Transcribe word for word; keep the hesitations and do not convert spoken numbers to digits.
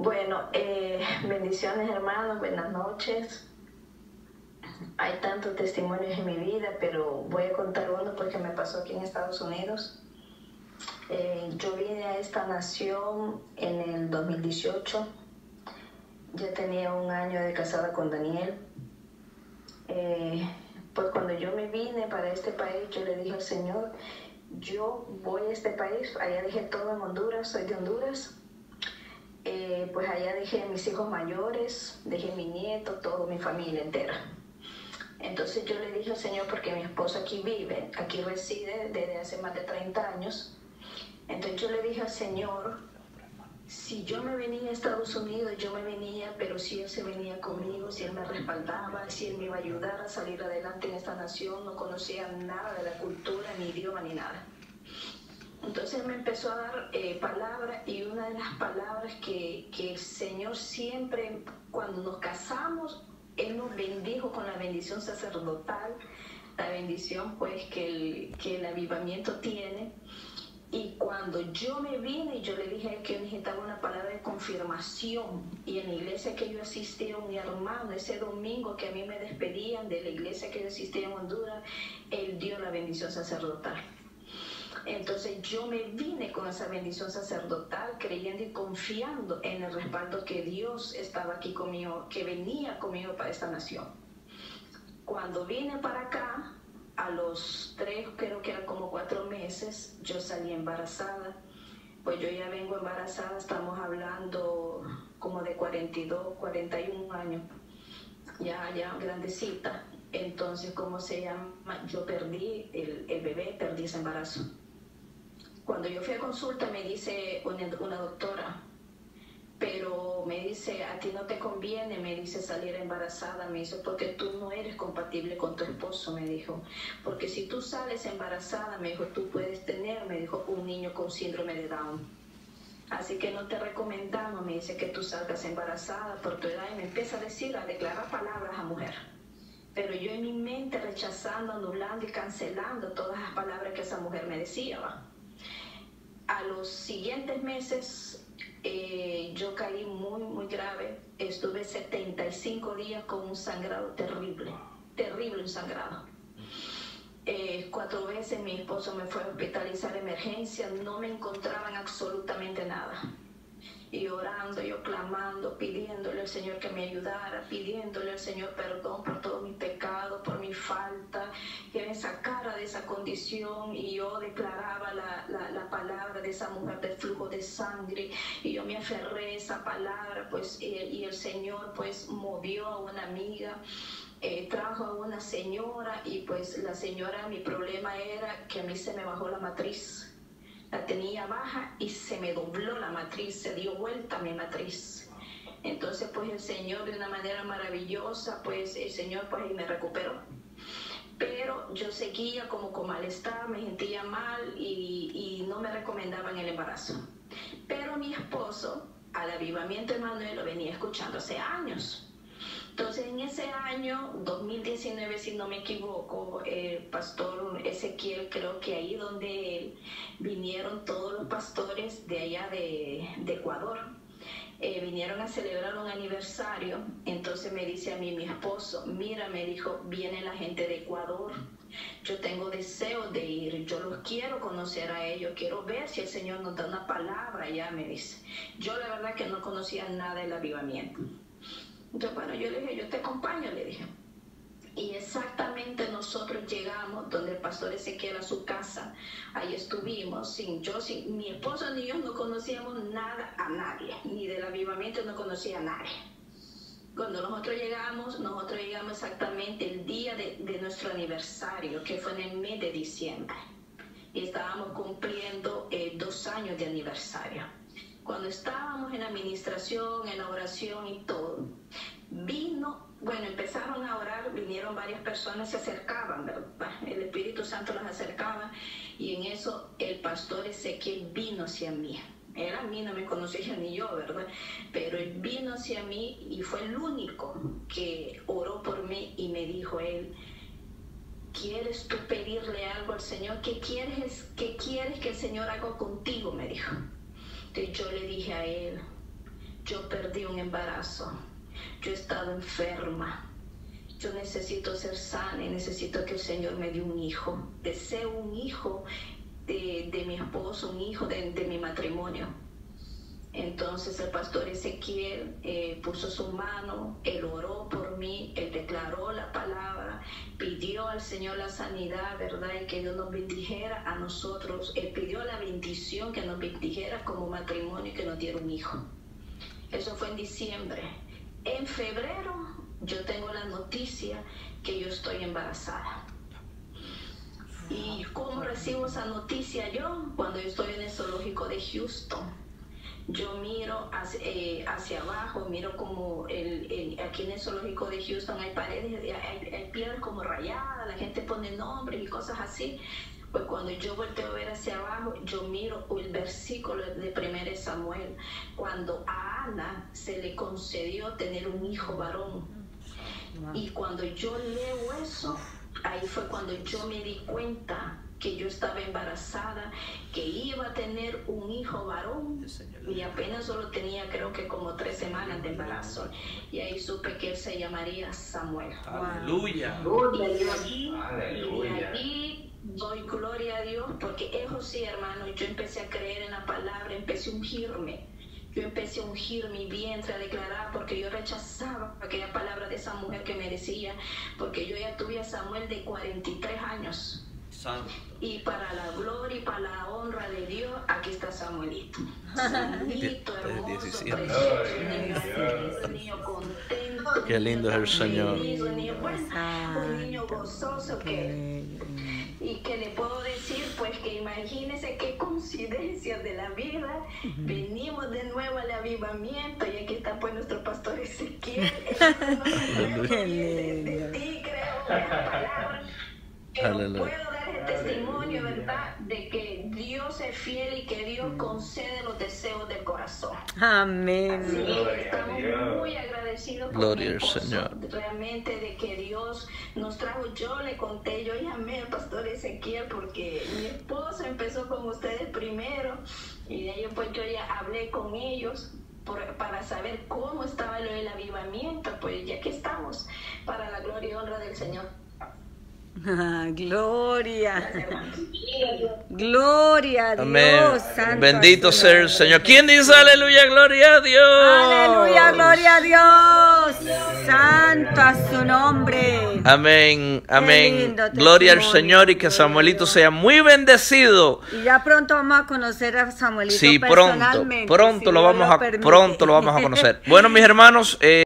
Bueno, eh, bendiciones hermanos, buenas noches. Hay tantos testimonios en mi vida, pero voy a contar uno porque me pasó aquí en Estados Unidos. Eh, yo vine a esta nación en el dos mil dieciocho. Ya tenía un año de casada con Daniel. Eh, pues cuando yo me vine para este país, yo le dije al Señor, yo voy a este país, allá dejé todo en Honduras, soy de Honduras. Eh, pues allá dejé a mis hijos mayores, dejé mi nieto, toda mi familia entera. Entonces yo le dije al Señor, porque mi esposo aquí vive, aquí reside desde hace más de treinta años. Entonces yo le dije al Señor, si yo me venía a Estados Unidos, yo me venía, pero si Él se venía conmigo, si Él me respaldaba, si Él me iba a ayudar a salir adelante en esta nación, no conocía nada de la cultura, ni idioma, ni nada. Entonces Él me empezó a dar eh, palabras, y una de las palabras que, que el Señor siempre, cuando nos casamos, Él nos bendijo con la bendición sacerdotal, la bendición pues que el, que el avivamiento tiene. Y cuando yo me vine, yo le dije a él que yo necesitaba una palabra de confirmación. Y en la iglesia que yo asistía, mi hermano, ese domingo que a mí me despedían de la iglesia que yo asistía en Honduras, él dio la bendición sacerdotal. Entonces yo me vine con esa bendición sacerdotal, creyendo y confiando en el respaldo que Dios estaba aquí conmigo, que venía conmigo para esta nación. Cuando vine para acá, a los tres, creo que era como cuatro meses, yo salí embarazada. Pues yo ya vengo embarazada, estamos hablando como de cuarenta y dos, cuarenta y un años, ya, ya grandecita. Entonces, ¿cómo se llama? Yo perdí el, el bebé, perdí ese embarazo. Cuando yo fui a consulta me dice una, una doctora, pero me dice, a ti no te conviene, me dice, salir embarazada, me dice, porque tú no eres compatible con tu esposo, me dijo, porque si tú sales embarazada, me dijo, tú puedes tener, me dijo, un niño con síndrome de Down. Así que no te recomendamos, me dice, que tú salgas embarazada por tu edad, y me empieza a decir, a declarar palabras a mujer. Pero yo en mi mente rechazando, anulando y cancelando todas las palabras que esa mujer me decía, ¿va? A los siguientes meses eh, yo caí muy, muy grave. Estuve setenta y cinco días con un sangrado terrible, terrible un sangrado. Eh, cuatro veces mi esposo me fue a hospitalizar de emergencia, no me encontraban absolutamente nada. Y orando, yo clamando, pidiéndole al Señor que me ayudara, pidiéndole al Señor perdón por todo mi pecado, por mi falta, que me sacara de esa condición. Y yo declaraba la, la, la palabra de esa mujer del flujo de sangre, y yo me aferré a esa palabra, pues, y, y el Señor pues movió a una amiga, eh, trajo a una señora, y pues la señora, mi problema era que a mí se me bajó la matriz. La tenía baja y se me dobló la matriz, se dio vuelta mi matriz. Entonces pues el Señor, de una manera maravillosa, pues el Señor pues ahí me recuperó. Pero yo seguía como con malestar, me sentía mal, y, y no me recomendaban el embarazo. Pero mi esposo, al avivamiento Emanuel, lo venía escuchando hace años. Entonces en ese año, dos mil diecinueve, si no me equivoco, el pastor Ezequiel, creo que ahí donde él, vinieron todos los pastores de allá de, de Ecuador, eh, vinieron a celebrar un aniversario. Entonces me dice a mí mi esposo, mira, me dijo, viene la gente de Ecuador, yo tengo deseo de ir, yo los quiero conocer a ellos, quiero ver si el Señor nos da una palabra allá, me dice. Yo la verdad que no conocía nada del avivamiento. Entonces, bueno, yo le dije, yo te acompaño, le dije. Y exactamente nosotros llegamos donde el pastor Ezequiel, a su casa. Ahí estuvimos, sin yo, sin mi esposo ni yo no conocíamos nada a nadie, ni del avivamiento no conocía a nadie. Cuando nosotros llegamos, nosotros llegamos exactamente el día de, de nuestro aniversario, que fue en el mes de diciembre. Y estábamos cumpliendo eh, dos años de aniversario. Cuando estábamos en la administración, en la oración y todo, vino, bueno, empezaron a orar, vinieron varias personas, se acercaban, ¿verdad? El Espíritu Santo las acercaba, y en eso el pastor Ezequiel vino hacia mí. Él a mí no me conocía ni yo, ¿verdad? Pero él vino hacia mí y fue el único que oró por mí, y me dijo él, ¿quieres tú pedirle algo al Señor? ¿Qué quieres, qué quieres que el Señor haga contigo? Me dijo. Entonces yo le dije a él, yo perdí un embarazo, yo he estado enferma, yo necesito ser sana y necesito que el Señor me dé un hijo. Deseo un hijo de, de mi esposo, un hijo de, de mi matrimonio. Entonces el pastor Ezequiel eh, puso su mano, él oró por mí, él declaró la palabra, pidió al Señor la sanidad, ¿verdad? Y que Dios nos bendijera a nosotros. Él pidió la bendición, que nos bendijera como matrimonio y que nos diera un hijo. Eso fue en diciembre. En febrero yo tengo la noticia que yo estoy embarazada. ¿Y cómo recibo esa noticia yo? Cuando yo estoy en el zoológico de Houston. Yo miro hacia, eh, hacia abajo, miro como el, el, aquí en el zoológico de Houston hay paredes, hay, hay piedras como rayadas, la gente pone nombres y cosas así. Pues cuando yo volteo a ver hacia abajo, yo miro el versículo de primero de Samuel, cuando a Ana se le concedió tener un hijo varón. Y cuando yo leo eso, ahí fue cuando yo me di cuenta que yo estaba embarazada, que iba a tener un hijo varón, y apenas solo tenía creo que como tres semanas de embarazo, y ahí supe que él se llamaría Samuel. Aleluya. Y allí, y allí doy gloria a Dios, porque eso sí, hermano, yo empecé a creer en la palabra, empecé a ungirme. Yo empecé a ungir mi vientre, a declarar, porque yo rechazaba aquella palabra de esa mujer que me decía, porque yo ya tuve a Samuel de cuarenta y tres años. Santo. Y para la gloria y para la honra de Dios, aquí está Samuelito. Samuelito, hermoso, precioso, un niño contento. Qué lindo es el Señor. Un niño, bueno, un niño gozoso que... Y que le puedo decir, pues que imagínense qué coincidencias de la vida. Venimos de nuevo al avivamiento y aquí está pues nuestro pastor Ezequiel. de, de ti creo, de la palabra. Pero puedo dar el testimonio, ¿verdad? De que Dios es fiel y que Dios concede los deseos del corazón. Amén. Así que estamos muy agradecidos por Gloria mi al esposo, Señor. realmente de que Dios nos trajo. Yo le conté, yo llamé al pastor Ezequiel porque mi esposo empezó con ustedes primero y de ahí pues yo ya hablé con ellos por, para saber cómo estaba lo del avivamiento. Pues ya que estamos, para la gloria y honra del Señor. Ah, gloria, gloria a Dios. Amén. Santo Bendito a su sea el nombre. Señor. ¿Quién dice aleluya, gloria a Dios? Aleluya, gloria a Dios. Santo a su nombre. Amén, amén. lindo Gloria al testimonio. Señor y que Samuelito sea muy bendecido. Y ya pronto vamos a conocer a Samuelito Sí, pronto, personalmente. pronto si lo Dios vamos a, permite. pronto lo vamos a conocer. Bueno, mis hermanos. Eh,